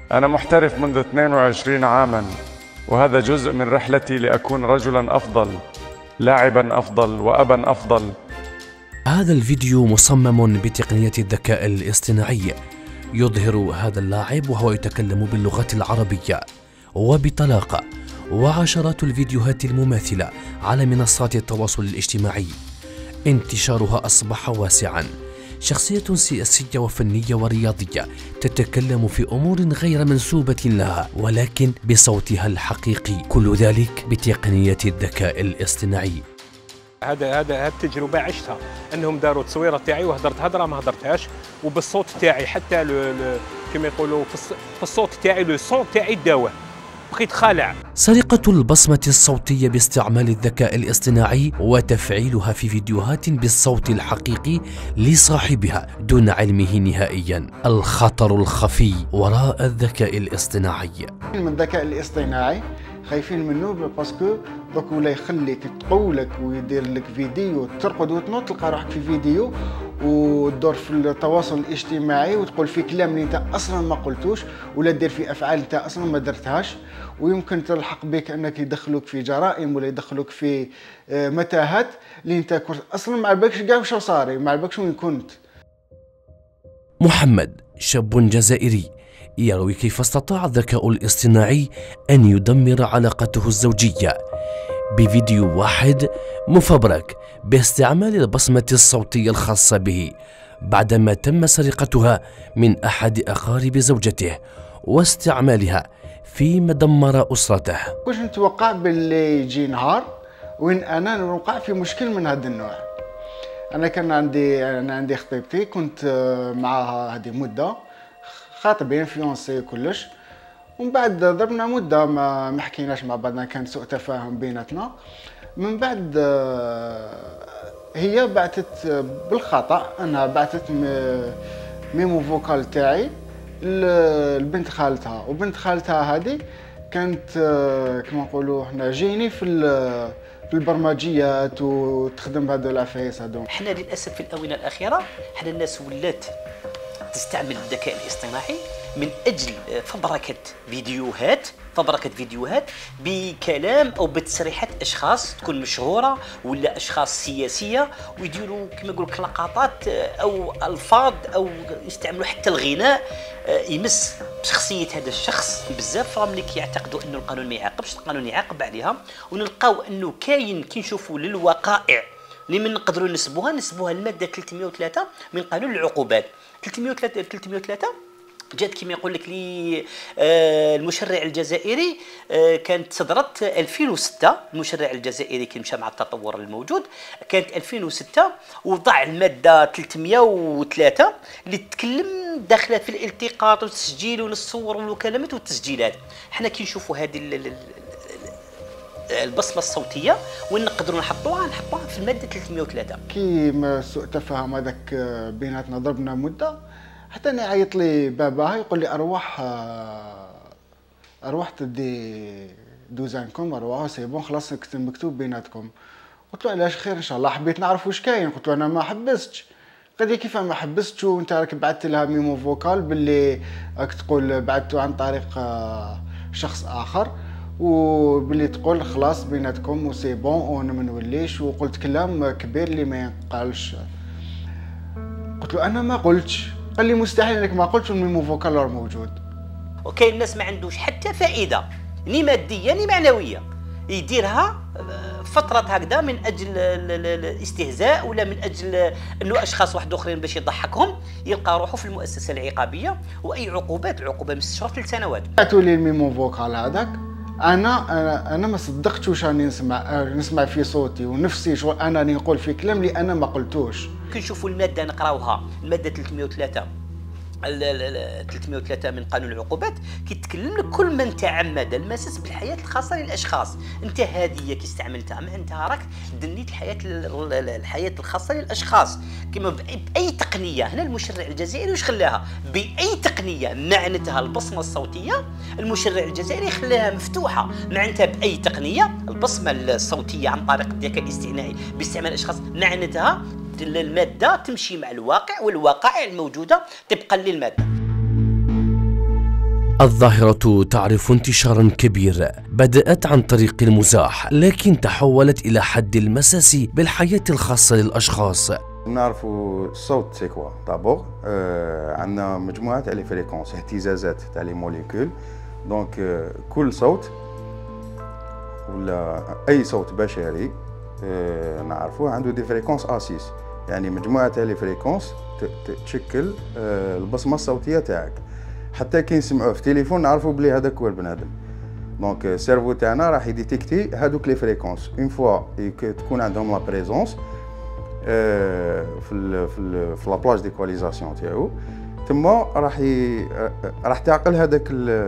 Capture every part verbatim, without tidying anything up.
أنا محترف منذ اثنين وعشرين عاماً، وهذا جزء من رحلتي لأكون رجلاً أفضل، لاعباً أفضل، وأباً أفضل. هذا الفيديو مصمم بتقنية الذكاء الاصطناعي، يظهر هذا اللاعب وهو يتكلم باللغة العربية وبطلاقة، وعشرات الفيديوهات المماثلة على منصات التواصل الاجتماعي انتشارها أصبح واسعاً. شخصية سياسية وفنية ورياضية تتكلم في أمور غير منسوبة لها ولكن بصوتها الحقيقي، كل ذلك بتقنية الذكاء الاصطناعي. هذا هذا هذه التجربه عشتها، انهم داروا التصويره تاعي وهضرت هضره ما هضرتهاش، وبالصوت تاعي حتى كما يقولوا في الصوت تاعي لو صون تاعي داوه، بقيت خالع. سرقة البصمة الصوتية باستعمال الذكاء الاصطناعي وتفعيلها في فيديوهات بالصوت الحقيقي لصاحبها دون علمه نهائيا. الخطر الخفي وراء الذكاء الاصطناعي. من الذكاء الاصطناعي خايفين منه باسكو دوك ولا يخليك تقولك ويدير لك فيديو ترقد وتنوض تلقى روحك في فيديو وتدور في التواصل الاجتماعي وتقول في كلام اللي انت اصلا ما قلتوش، ولا دير في افعال انت اصلا ما درتهاش، ويمكن تلحق بك انك يدخلوك في جرائم ولا يدخلوك في متاهات اللي انت كنت اصلا ما عرفكش كاع واش صاري، ما عرفكش وين كنت. محمد شاب جزائري يروي كيف استطاع الذكاء الاصطناعي أن يدمر علاقته الزوجية بفيديو واحد مفبرك باستعمال البصمة الصوتية الخاصة به، بعدما تم سرقتها من أحد أقارب زوجته واستعمالها فيما دمر أسرته. كنت نتوقع باللي يجي نهار وين أنا نوقع في مشكل من هذا النوع. أنا كان عندي أنا عندي خطيبتي، كنت معها هذه مدة خاطبين فيونسي كلش، ومن بعد ضربنا مده ما ما حكيناش مع بعضنا، كان سوء تفاهم بيناتنا. من بعد هي بعثت بالخطا، انها بعثت ميمو فوكال تاعي لبنت خالتها، وبنت خالتها هذه كانت كما نقولوا احنا جيني في في البرمجيات وتخدم بهذو العفايس هذو. احنا للاسف في الاونه الاخيره احنا الناس ولات تستعمل الذكاء الاصطناعي من اجل فبركه فيديوهات فبركه فيديوهات بكلام او بتصريحات اشخاص تكون مشهوره ولا اشخاص سياسيه، ويديروا كما نقول لك لقطات او الفاظ او يستعملوا حتى الغناء يمس بشخصيه هذا الشخص. بزاف راهم اللي كيعتقدوا انه القانون ما يعاقبش، القانون يعاقب عليها، ونلقاو انه كاين كي نشوفوا للوقائع اللي من نقدروا نسبوها نسبوها الماده ثلاثمئة وثلاثة من قانون العقوبات. ثلاثمئة وثلاثة ثلاثمئة وثلاثة جات كما يقول لك لي المشرع الجزائري، كانت صدرت ألفين وستة، المشرع الجزائري كي مشى مع التطور الموجود كانت ألفين وستة، وضع الماده ثلاثمئة وثلاثة اللي تتكلم داخله في الالتقاط والتسجيل والصور والمكالمات والتسجيلات. حنا كي نشوفوا هذه البصمه الصوتيه وين نقدروا نحطوها نحطوها في الماده ثلاثمئة وثلاثة. كي ما سوء تفاهم هذاك بيناتنا ضربنا مده، حتى انا يعيط لي باباها يقول لي ارواح ارواح تدي دوزانكم، ارواح سي بون خلاص مكتوب بيناتكم. قلت له علاش خير ان شاء الله، حبيت نعرف واش كاين. قلت له انا ما حبستش. قال لي كيف ما حبستش وانت راك بعثت لها ميمو فوكال باللي راك تقول بعثته عن طريق شخص اخر، وباللي تقول خلاص بيناتكم وسي بون وانا ما نوليش، وقلت كلام كبير اللي ما ينقالش. قلت له انا ما قلتش. قال لي مستحيل انك ما قلتش والميمو فوكال راه موجود. وكاين الناس ما عندوش حتى فائده ني ماديه ني معنويه يديرها فتره هكذا من اجل الاستهزاء ولا من اجل انه اشخاص واحد اخرين باش يضحكهم، يلقى روحه في المؤسسه العقابيه، واي عقوبات العقوبه من ست شهور ثلاث سنوات. بعثوا لي الميمو فوكال هذاك، انا انا انا ما صدقتش واش راني نسمع نسمع في صوتي ونفسي شغل انا راني نقول في كلام اللي انا ما قلتوش. كي نشوفوا الماده نقراوها الماده ثلاثمئة وثلاثة ثلاثمئة وثلاثة من قانون العقوبات كيتكلم لك كل من تعمد المساس بالحياه الخاصه للاشخاص. انت هذه كي استعملتها معناتها راك دنيت الحياه الحياه الخاصه للاشخاص كما باي تقنيه. هنا المشرع الجزائري واش خلاها باي تقنيه معناتها البصمه الصوتيه، المشرع الجزائري خلاها مفتوحه معناتها باي تقنيه البصمه الصوتيه عن طريق الذكاء الاصطناعي باستعمال الاشخاص معناتها المادة تمشي مع الواقع والوقائع الموجودة طبقا للمادة. الظاهرة تعرف انتشارا كبير، بدأت عن طريق المزاح لكن تحولت إلى حد المساس بالحياة الخاصة للأشخاص. نعرفوا الصوت سي كوا دابور، آه عندنا مجموعه تاع لي فريكونس، اهتزازات تاع لي موليكول. دونك آه كل صوت ولا اي صوت بشري آه نعرفوه عنده دي فريكونس اسيس، يعني مجموعه تاع لي فريكونس تشكل آه البصمه الصوتيه تاعك. حتى كي نسمعوه في التليفون نعرفوا بلي هذاك هو البنادم. دونك السيرفو تاعنا راح يديتيكتي هذوك لي فريكونس اون فوا تكون عندهم لا بريزونس في ال في ال في لابلاج ديكواليزاسيون تاعو، تما راح ي... راح تعقل هذاك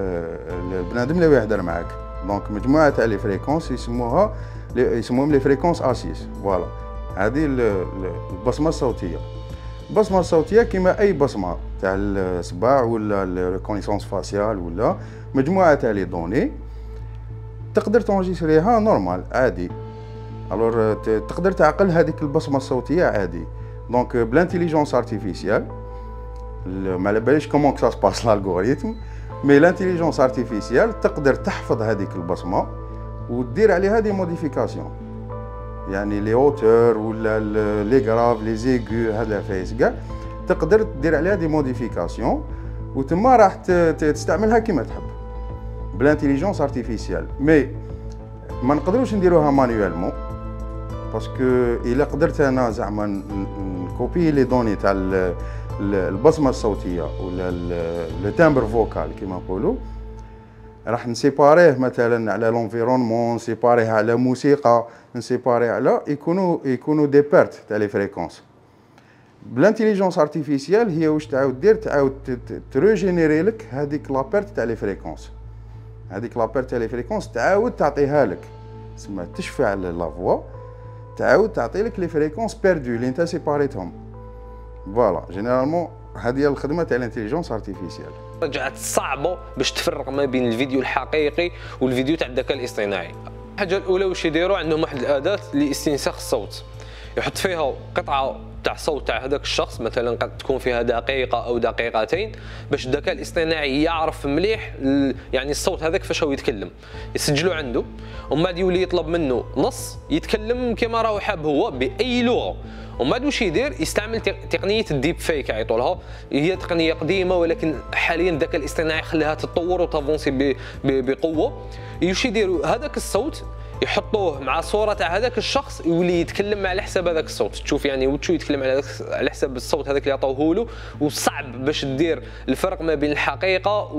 البنادم اللي يهضر معاك. دونك مجموعه تاع لي فريكونس يسموها يسموهم لي فريكونس اسيس. فوالا هذه البصمه الصوتيه. البصمه الصوتيه كيما اي بصمه تاع الصباع ولا الريكونيسونس فاسيال ولا مجموعه تاع لي دوني تقدر تونجيستريها نورمال عادي. الور تقدر تعقل هذيك البصمه الصوتيه عادي. دونك بلانتيليجونس ارتيفيسيال ما على باليش كومون كسا سباس الالغوريثم، مي لانتيليجونس ارتيفيسيال تقدر تحفظ هذيك البصمه ودير عليها دي موديفيكاسيون، يعني لي اوتور ولا لي غراف لي زيغو هذا فايس كاع تقدر دير عليها دي موديفيكاسيون وتما راح تستعملها كيما تحب بلانتيليجونس ارتيفيسيال. مي ما نقدروش نديروها مانيوالمون باسكو الا قدرت انا زعما نكوبي لي دوني تاع البصمه الصوتيه ولا لو تامبر فوكال كيما نقولوا، راح نسيباريه مثلا على لونفيرونمون، نسيباريه على موسيقى، نسيباريه على يكونوا يكونوا دي بيرت تاع لي فريكونس. بلانتيليجونس ارتيفيسيال هي واش تعاود دير، تعاود تروجينيري لك هذيك لا بيرت تاع لي فريكونس. هذيك لا بيرت تاع لي فريكونس تعاود تعطيها لك، تسمى تشفع لا فوا، تعاود تعطي لك لي فريكونس بيردو اللي انت سيباريتهم. فوالا جينيرالمون هذه هي الخدمه تاع الانتيليجونس ارتيفيسيال. رجعت صعبه باش تفرق ما بين الفيديو الحقيقي والفيديو تاع الذكاء الاصطناعي. الحاجه الاولى واش يديروا، عندهم واحد الاداه لاستنساخ الصوت، يحط فيها قطعه تاع صوت تاع هذاك الشخص، مثلا قد تكون فيها دقيقه او دقيقتين، باش الذكاء الاصطناعي يعرف مليح يعني الصوت هذاك فاش هو يتكلم، يسجلوا عنده ومن بعد يولي يطلب منه نص يتكلم كما راهو حاب هو باي لغه. ومن بعد واش يدير، يستعمل تقنيه الديب فيك يعيطوا لها، هي تقنيه قديمه ولكن حاليا الذكاء الاصطناعي خلاها تتطور وتافونسي بقوه. واش يديروا، هذاك الصوت يحطوه مع صوره تاع هذاك الشخص يولي يتكلم على حساب هذاك الصوت، تشوف يعني وتشو يتكلم على على حساب الصوت هذاك اللي عطوه له. وصعب باش دير الفرق ما بين الحقيقه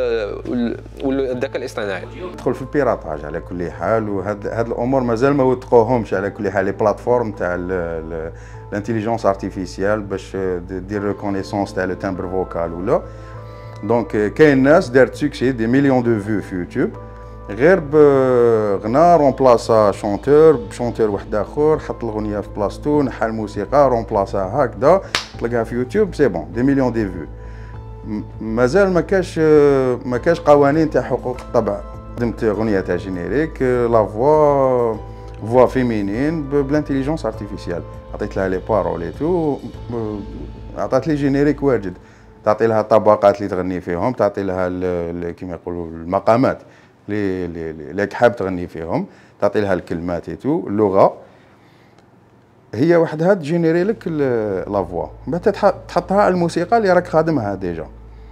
والذكاء الاصطناعي. تدخل في البيراتاج على كل حال، وهاد هاد الامور مازال ما وثقوهمش على كل حال لي بلاتفورم تاع الانتيليجونس ارتيفيسيال باش دير ريكونيسونس تاع لو تامبر فوكال ولا. دونك كاين ناس دارت سوكسي دي مليون دو فيو في يوتيوب غير بغنا رومبلاسا شونتور بشونتور واحد اخر، حط الاغنيه في بلاصتو، نحى الموسيقى رومبلاساها هكذا، تلقاها في يوتيوب سي بون دي مليون دي فيو. مازال ما كاش ما كاش قوانين تاع حقوق الطبع. قدمت اغنيه تاع جينيريك لا فوا فوا فيمينين بلانتيليجونس ارتيفيسيال، عطيت لها لي بارول اي تو، عطات لي جينيريك واجد، تعطي لها الطبقات اللي تغني فيهم، تعطي لها كيما يقولوا المقامات اللي اللي حاب تغني فيهم، تعطي لها الكلمات اي تو، اللغه هي وحدها تجينيري لك لا فوا، بعد تحطها على الموسيقى اللي راك خادمها ديجا.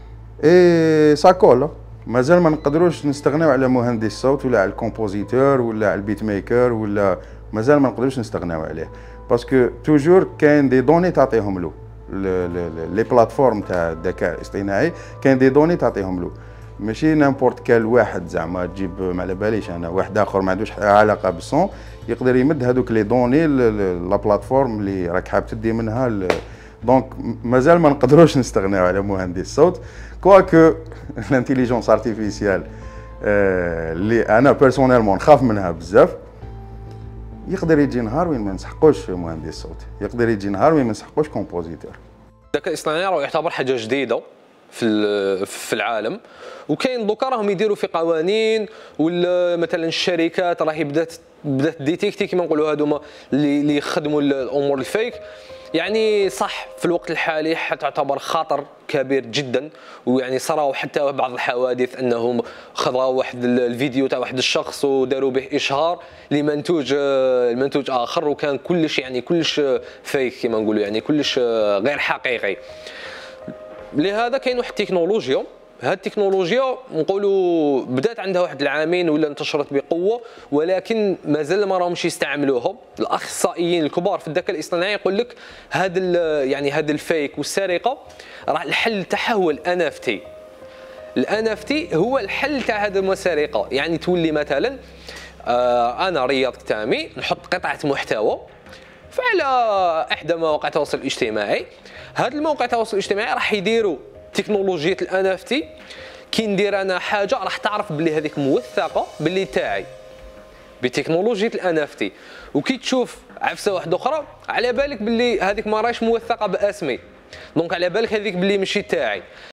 اي ساكول مازال ما نقدروش نستغناو على مهندس الصوت ولا على الكومبوزيتور ولا على البيت ميكر، ولا مازال ما نقدروش نستغناو عليه باسكو توجور كاين دي دوني تعطيهم له لي بلاتفورم تاع الذكاء الاصطناعي، كاين دي دوني تعطيهم له، ماشي نامبورت كال واحد زعما تجيب ما على باليش انا واحد اخر ما عندوش علاقه بالصون يقدر يمد هذوك لي دوني لا بلاتفورم اللي راك حاب تدي منها. دونك مازال ما نقدروش نستغناو على مهندس الصوت، كواكو الانتيليجونس ارتيفيسيال اللي انا بيرسونيلمون نخاف منها بزاف، يقدر يجي نهار وين ما نسحقوش مهندس صوت، يقدر يجي نهار وين ما نسحقوش كومبوزيتور. الذكاء الاصطناعي راه يعتبر حاجه جديده في في العالم. وكاين دوكا راهم يديروا في قوانين، ولا مثلا الشركات راهي بدات بدات ديتيكتي كيما نقولوا هذوما اللي اللي يخدموا الامور الفيك. يعني صح في الوقت الحالي تعتبر خطر كبير جدا، ويعني صراو حتى بعض الحوادث انهم خذوا واحد الفيديو تاع واحد الشخص وداروا به اشهار لمنتوج المنتوج اخر، وكان كلش يعني كلش فيك كما نقولوا، يعني كلش غير حقيقي. لهذا كاين واحد التكنولوجيا، هذه التكنولوجيا نقولوا بدات عندها واحد العامين ولا انتشرت بقوه، ولكن مازال ما راهمش يستعملوها. الاخصائيين الكبار في الذكاء الاصطناعي يقول لك هذا يعني هذا الفيك والسرقه راه الحل تاعها هو الان اف تي. الان اف تي هو الحل تاع هذه السرقه. يعني تولي مثلا آه انا رياض كتامي نحط قطعه محتوى فعلى احدى مواقع التواصل الاجتماعي. هذا الموقع التواصل الاجتماعي راح يديروا تكنولوجيا الان اف تي. كي ندير انا حاجه راح تعرف باللي هذيك موثقه باللي تاعي بتكنولوجيا الان اف تي، وكي تشوف عفسه واحده اخرى على بالك باللي هذيك ما راهيش موثقه باسمي، دونك على بالك هذيك باللي ماشي تاعي.